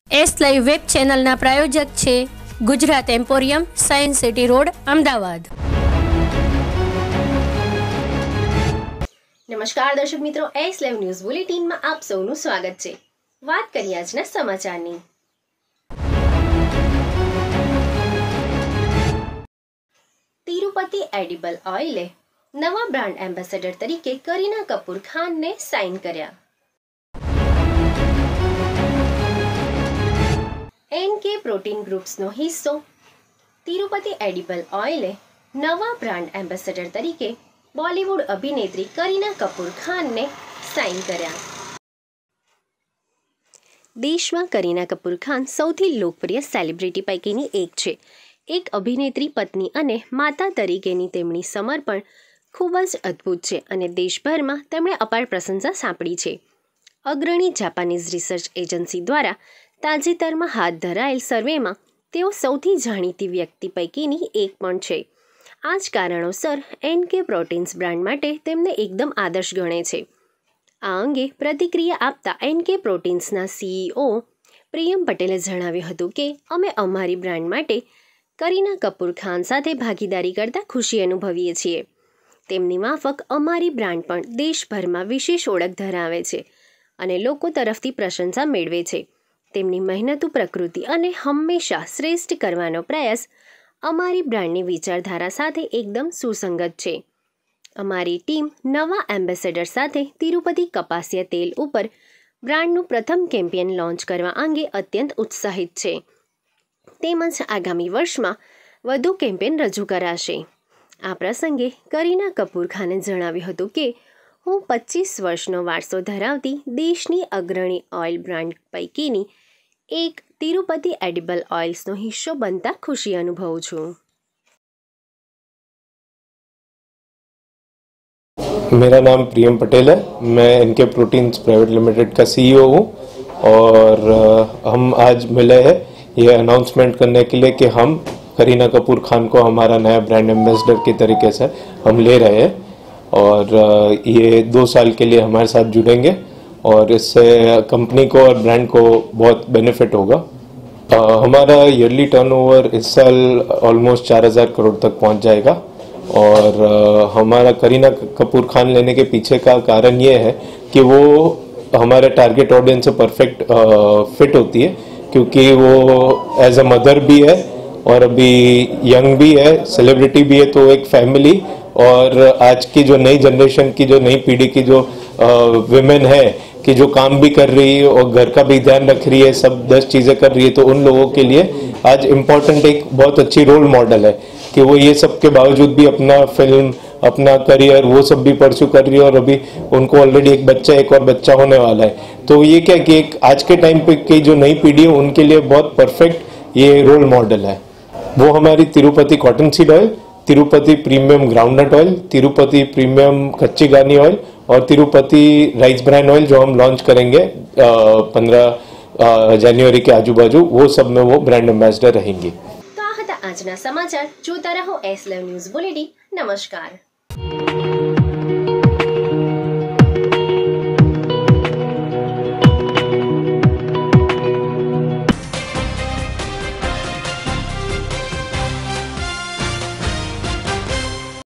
S live web ચેનલના પ્રાયોજક છે Gujarat emporium, science city road, Ahmedabad. નમસ્કાર દર્શક મિત્રો, એસ લાઈવ ન્યૂઝ બુલેટિનમાં આપ સૌનું સ્વાગત છે। વાત કરીએ આજના સમાચારની। તિરુપતિ એડિબલ ઓઇલે નવા બ્રાન્ડ એમ્બેસેડર તરીકે કરીના કપૂર ખાનને સાઇન કર્યા। એનકે પ્રોટીન ગ્રુપ્સનો હિસ્સો તિરુપતિ એડિબલ ઓઇલે નવા બ્રાન્ડ એમ્બેસેડર તરીકે બોલિવૂડ અભિનેત્રી કરીના કપૂર ખાનને સાઇન કર્યા। દેશમાં કરીના કપૂર ખાન સૌથી લોકપ્રિય સેલિબ્રિટી પૈકીની એક છે। એક અભિનેત્રી, પત્ની અને માતા તરીકેની તેમની સમર્પણ ખૂબ જ અદ્ભુત છે અને દેશભરમાં તેમણે અપાર પ્રશંસા સાંપડી છે। અગ્રણી જાપાનીઝ રિસર્ચ એજન્સી દ્વારા તાજેતરમાં હાથ ધરાયેલ સર્વેમાં તેઓ સૌથી જાણીતી વ્યક્તિ પૈકીની એક પણ છે। આ જ કારણોસર એનકે પ્રોટીન્સ બ્રાન્ડ માટે તેમને એકદમ આદર્શ ગણે છે। આ અંગે પ્રતિક્રિયા આપતા એનકે પ્રોટીન્સના CEO પ્રિયમ પટેલે જણાવ્યું હતું કે અમે અમારી બ્રાન્ડ માટે કરીના કપૂર ખાન સાથે ભાગીદારી કરતા ખુશી અનુભવીએ છીએ। તેમની માફક અમારી બ્રાન્ડ પણ દેશભરમાં વિશેષ ઓળખ ધરાવે છે અને લોકો તરફથી પ્રશંસા મેળવે છે। તેમની મહેનતુ પ્રકૃતિ અને હંમેશા શ્રેષ્ઠ કરવાનો પ્રયાસ અમારી બ્રાન્ડની વિચારધારા સાથે એકદમ સુસંગત છે। અમારી ટીમ નવા એમ્બેસેડર સાથે તિરુપતિ કપાસિયા તેલ ઉપર બ્રાન્ડનું પ્રથમ કેમ્પેન લોન્ચ કરવા અંગે અત્યંત ઉત્સાહિત છે, તેમજ આગામી વર્ષમાં વધુ કેમ્પેન રજૂ કરાશે। આ પ્રસંગે કરીના કપૂર ખાને જણાવ્યું હતું કે હું 25 વર્ષનો વારસો ધરાવતી દેશની અગ્રણી ઓઇલ બ્રાન્ડ પૈકીની એક તિરુપતિ એડિબલ ઓઇલ્સનો હિસ્સો બનતા ખુશી અનુભવું છું। मेरा नाम प्रियम पटेल है। मैं इनके प्रोटीन्स प्राइवेट लिमिटेड का CEO हूँ और हम आज मिले हैं ये अनाउंसमेंट करने के लिए कि हम करीना कपूर खान को हमारा नया ब्रांड एम्बेसडर के तरीके से हम ले रहे हैं और ये 2 साल के लिए हमारे साथ जुड़ेंगे और इससे कंपनी को और ब्रांड को बहुत बेनिफिट होगा। हमारा ईयरली टर्नओवर इस साल ऑलमोस्ट 4000 करोड़ तक पहुंच जाएगा और हमारा करीना कपूर खान लेने के पीछे का कारण ये है कि वो हमारे टारगेट ऑडियंस से परफेक्ट फिट होती है, क्योंकि वो एज अ मदर भी है और अभी यंग भी है, सेलिब्रिटी भी है। तो एक फैमिली और आज की जो नई जनरेशन की जो नई पीढ़ी की जो विमेन है कि जो काम भी कर रही है और घर का भी ध्यान रख रही है, सब 10 चीज़ें कर रही है, तो उन लोगों के लिए आज इम्पोर्टेंट एक बहुत अच्छी रोल मॉडल है कि वो ये सब के बावजूद भी अपना फिल्म, अपना करियर वो सब भी परस्यू कर रही है और अभी उनको ऑलरेडी एक और बच्चा होने वाला है। तो ये क्या कि एक आज के टाइम पे की जो नई पीढ़ी है उनके लिए बहुत परफेक्ट ये रोल मॉडल है। वो हमारी Tirupati cotton seed oil, Tirupati premium groundnut oil, Tirupati premium kachi ghani oil और तिरुपति राइस ब्रान ऑयल जो हम लॉन्च करेंगे 15 जनवरी के आजू बाजू, वो सब में वो ब्रांड एम्बेसडर रहेंगे। તો આ હતા આજના સમાચાર। જોતા રહો એસ લાઈવ ન્યૂઝ બુલેટિન। નમસ્કાર।